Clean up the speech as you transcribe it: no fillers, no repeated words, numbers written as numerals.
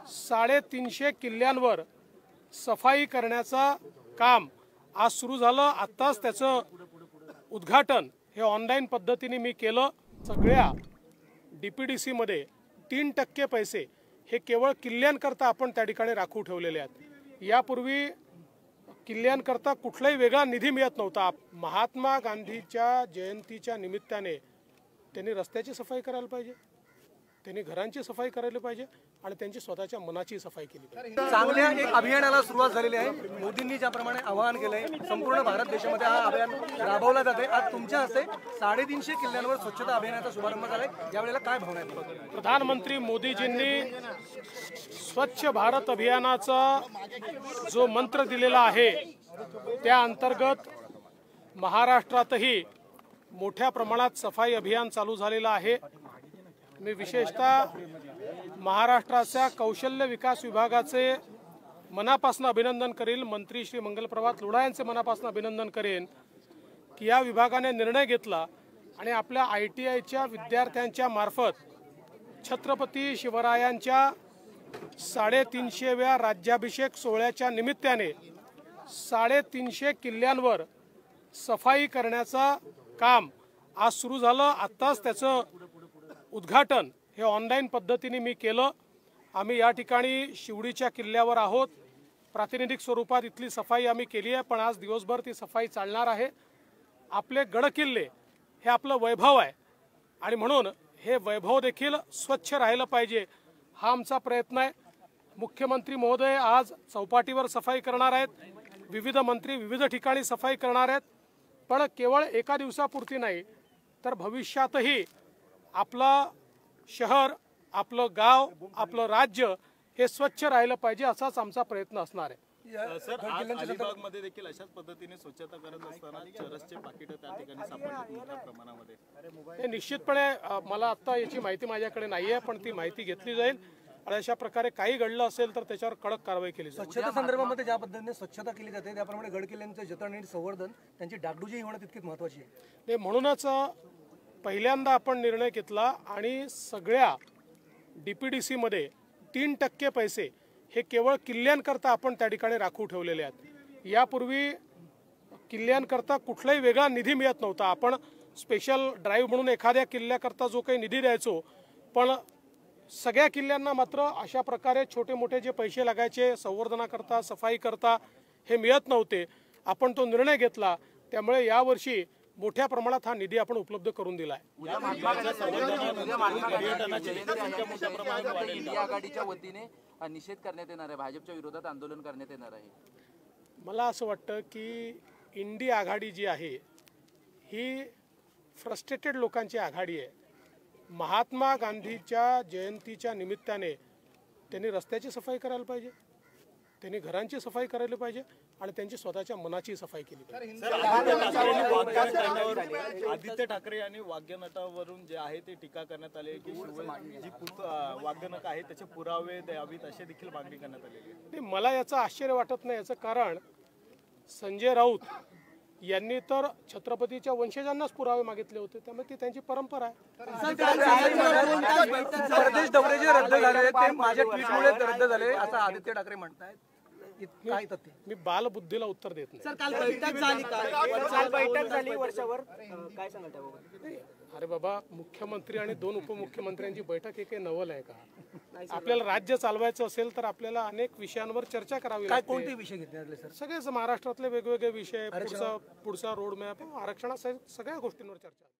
350 किल्ल्यांवर सफाई करण्याचा काम आज सुरू झालं। आत्ताच त्याचं उद्घाटन हे ऑनलाईन पद्धतीने मी केलं। सगळ्या DPDC मध्ये 3% पैसे हे केवळ किल्ल्यांकरता आपण त्या ठिकाणी राखून ठेवलेले आहेत। यापूर्वी किल्ल्यांकरता कुठलाही वेगळा निधी मिळत नव्हता। महात्मा गांधीच्या जयंतीच्या निमित्ताने त्यांनी रस्त्याची सफाई करायला पाहिजे, त्यांनी घरांची सफाई करायला पाहिजे आणि त्यांची स्वतःच्या मनाची सफाई केली पाहिजे। चांगल्या एक अभियानाला सुरुवात झालेली आहे। मोदींनी ज्याप्रमाणे आवाहन केलंय संपूर्ण भारत देशामध्ये हा अभियान राबवला जाते। आज तुमच्या हस्ते 350 किल्ल्यांवर स्वच्छता अभियानाचा शुभारंभ झालाय। यावेळेला काय भावना आहेत? प्रधानमंत्री मोदीजींनी स्वच्छ भारत अभियानाचा जो मंत्र दिलेला आहे त्या अंतर्गत महाराष्ट्रातही मोठ्या प्रमाणात सफाई अभियान चालू झालेलं आहे। मी विशेषतः महाराष्ट्राच्या कौशल्य विकास विभागाचे मनापासून अभिनंदन करेल। मंत्री श्री मंगलप्रभात लोढा यांचे मनापासून अभिनंदन करेन की या विभागाने निर्णय घेतला आणि आपल्या ITIच्या विद्यार्थ्यांच्या मार्फत छत्रपती शिवरायांच्या 350व्या राज्याभिषेक सोहळ्याच्या निमित्ताने 350 किल्ल्यांवर सफाई करण्याचा काम आज सुरू झालं। आत्ताच त्याचं उद्घाटन हे ऑनलाईन पद्धतीने मी केलं। आम्ही या ठिकाणी शिवडीच्या किल्ल्यावर आहोत। प्रातिनिधिक स्वरूपात इथली सफाई आम्ही केली आहे, पण आज दिवसभर ती सफाई चालणार आहे। आपले गडकिल्ले हे आपलं वैभव आहे आणि म्हणून हे वैभव देखील स्वच्छ राहिलं पाहिजे हा आमचा प्रयत्न आहे। मुख्यमंत्री महोदय आज चौपाटीवर सफाई करणार आहेत, विविध मंत्री विविध ठिकाणी सफाई करणार आहेत, पण केवळ एका दिवसापुरती नाही तर भविष्यातही आपलं शहर, आपलं गाव, आपलं राज्य हे स्वच्छ राहिलं पाहिजे असाच आमचा प्रयत्न असणार आहे। सर, अलिबागमध्ये देखील अशाच पद्धतीने स्वच्छता करत असताना चरसचे पाकिट त्या ठिकाणी सापडले मोठ्या प्रमाणामध्ये। हे निश्चितपणे मला आता याची माहिती माझ्याकडे नाही आहे, पण ती माहिती घेतली जाईल आणि अशा प्रकारे काही घडलं असेल तर त्याच्यावर कडक कारवाई केली जाईल। स्वच्छता संदर्भामध्ये ज्या पद्धतीने स्वच्छता केली जाते त्याप्रमाणे गडकिल्ल्यांचे जतन आणि संवर्धन त्यांची डागडुजी होणं तितकीच महत्त्वाची आहे। म्हणूनच पहिल्यांदा आपण निर्णय घेतला आणि सगळ्या DPDC मध्ये 3% पैसे हे केवळ किल्ल्यांकरता आपण त्या ठिकाणी राखून ठेवलेले आहेत। यापूर्वी किल्ल्यांकरता कुठलाही वेगळा निधी मिळत नव्हता। आपण स्पेशल ड्राईव्ह म्हणून एखाद्या किल्ल्याकरता जो काही निधी द्यायचो, पण सगळ्या किल्ल्यांना मात्र अशा प्रकारे छोटे मोठे जे पैसे लागायचे संवर्धनाकरता सफाई करता हे मिळत नव्हते। आपण तो निर्णय घेतला, त्यामुळे यावर्षी मोठ्या प्रमाणात हा निधी आपण उपलब्ध करून दिलाय। इंडिया आघाडीच्या वतीने निषेध करण्यात येणार आहे, भाजपच्या विरोधात आंदोलन करण्यात येणार आहे। मला असं वाटतं की इंडिया आघाडी जी आहे ही फ्रस्ट्रेटेड लोकांची आघाडी आहे। महात्मा गांधीच्या जयंतीच्या निमित्ताने त्यांनी रस्त्याची सफाई करायला पाहिजे, त्यांनी घरांची सफाई करायला पाहिजे आणि त्यांची स्वतःच्या मनाची सफाई केली पाहिजे। आदित्य ठाकरे यांनी वाग्यनटावरून जे आहे ते टीका करण्यात आली की जी वाग्यनट आहे त्याचे पुरावे द्यावीत अशी देखील मागणी करण्यात आलेली आहे। मला याचं आश्चर्य वाटत नाही। याचं कारण संजय राऊत यांनी तर छत्रपतीच्या वंशजांनाच पुरावे मागितले होते, त्यामुळे ती त्यांची परंपरा आहे। परदेश दौरे जे रद्द झाले ते माझ्या ट्विटमुळे रद्द झाले असं आदित्य ठाकरे म्हणतात। काय तथ्य? मी बालबुद्धीला उत्तर देत नाही। सर, काल बैठक झाली वर्षावर काय सांगाल त्याबाबत? अरे बाबा, मुख्यमंत्री आणि 2 उपमुख्यमंत्र्यांची बैठक हे काही नवल आहे का? आपल्याला राज्य चालवायचं असेल तर आपल्याला अनेक विषयांवर चर्चा करावी लागते। कोणते विषय घेतले सर? सगळेच महाराष्ट्रातले वेगवेगळे विषय, पुढचा रोड मॅप, आरक्षणासह सगळ्या गोष्टींवर चर्चा।